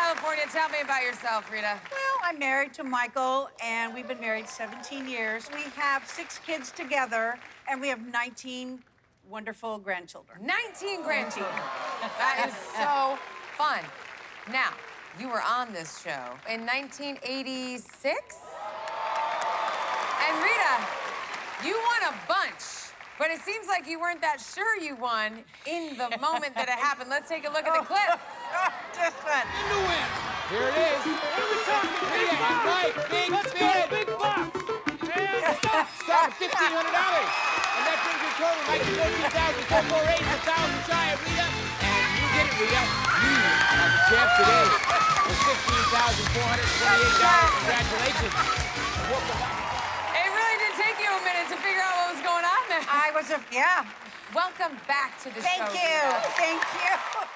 California. Tell me about yourself, Rita. Well, I'm married to Michael, and we've been married 17 years. We have 6 kids together, and we have 19 wonderful grandchildren. 19 grandchildren. That is so fun. Now, you were on this show in 1986? And Rita, you won a bunch, but it seems like you weren't that sure you won in the moment that it happened. Let's take a look at the clip. This one. In the win. Here it is. Every time, big Rita and Mike, big Let's spin. go, big box. And stop. Stop at $1,500. And that brings your total, Mike, to $14,448, 1,000 shy of Rita. And you did it, Rita. You are the champ today with $15,428. Congratulations. Welcome back. It really did take you a minute to figure out what was going on there. Yeah. Welcome back to the show. Thank you. Rita. Thank you.